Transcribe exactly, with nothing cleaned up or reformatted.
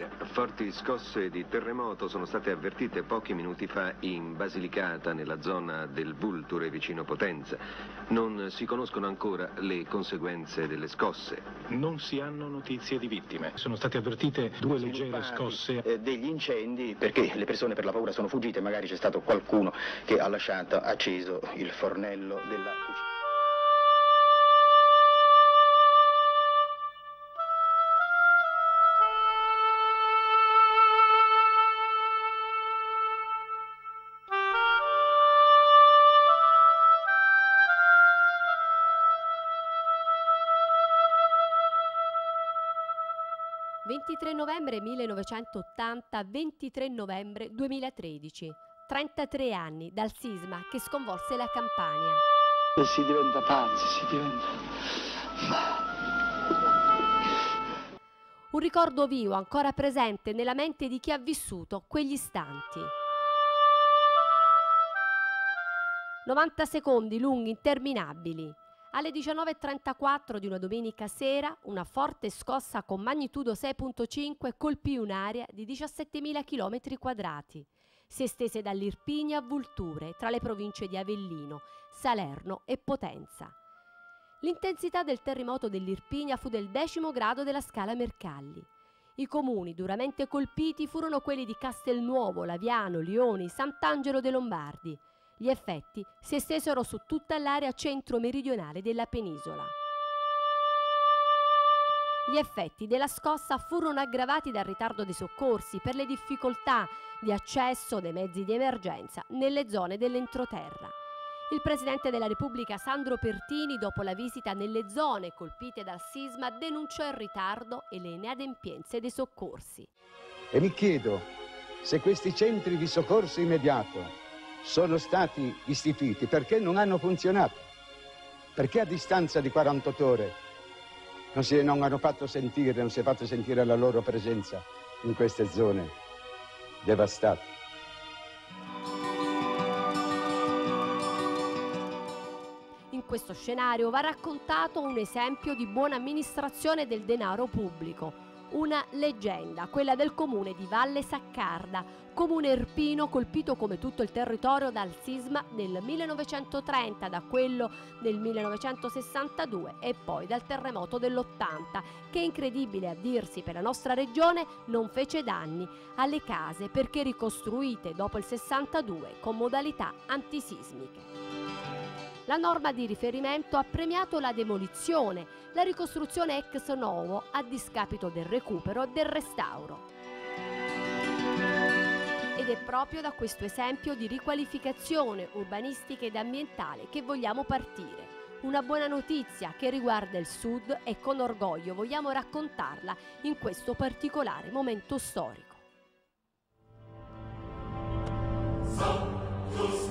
Buonasera. Forti scosse di terremoto sono state avvertite pochi minuti fa in Basilicata, nella zona del Vulture, vicino Potenza. Non si conoscono ancora le conseguenze delle scosse. Non si hanno notizie di vittime. Sono state avvertite due leggere scosse. Eh, degli incendi, perché le persone per la paura sono fuggite, magari c'è stato qualcuno che ha lasciato acceso il fornello della cucina. ventitré novembre millenovecentottanta, ventitré novembre duemilatredici. trentatré anni dal sisma che sconvolse la Campania. E si diventa pazzi, si diventa... Un ricordo vivo, ancora presente nella mente di chi ha vissuto quegli istanti. novanta secondi lunghi, interminabili. Alle diciannove e trentaquattro di una domenica sera, una forte scossa con magnitudo sei virgola cinque colpì un'area di diciassettemila chilometri quadrati. Si estese dall'Irpinia a Vulture, tra le province di Avellino, Salerno e Potenza. L'intensità del terremoto dell'Irpinia fu del decimo grado della scala Mercalli. I comuni duramente colpiti furono quelli di Castelnuovo, Laviano, Lioni, Sant'Angelo dei Lombardi. Gli effetti si estesero su tutta l'area centro-meridionale della penisola. Gli effetti della scossa furono aggravati dal ritardo dei soccorsi per le difficoltà di accesso dei mezzi di emergenza nelle zone dell'entroterra. Il Presidente della Repubblica Sandro Pertini, dopo la visita nelle zone colpite dal sisma, denunciò il ritardo e le inadempienze dei soccorsi. E mi chiedo se questi centri di soccorso immediato sono stati istituiti perché non hanno funzionato, perché a distanza di quarantotto ore non, si, non hanno fatto sentire, non si è fatto sentire la loro presenza in queste zone devastate. In questo scenario va raccontato un esempio di buona amministrazione del denaro pubblico. Una leggenda, quella del comune di Valle Saccarda, comune irpino colpito come tutto il territorio dal sisma del millenovecentotrenta, da quello del millenovecentosessantadue e poi dal terremoto dell'ottanta, che incredibile a dirsi per la nostra regione non fece danni alle case perché ricostruite dopo il sessantadue con modalità antisismiche. La norma di riferimento ha premiato la demolizione, la ricostruzione ex novo a discapito del recupero e del restauro. Ed è proprio da questo esempio di riqualificazione urbanistica ed ambientale che vogliamo partire. Una buona notizia che riguarda il Sud e con orgoglio vogliamo raccontarla in questo particolare momento storico.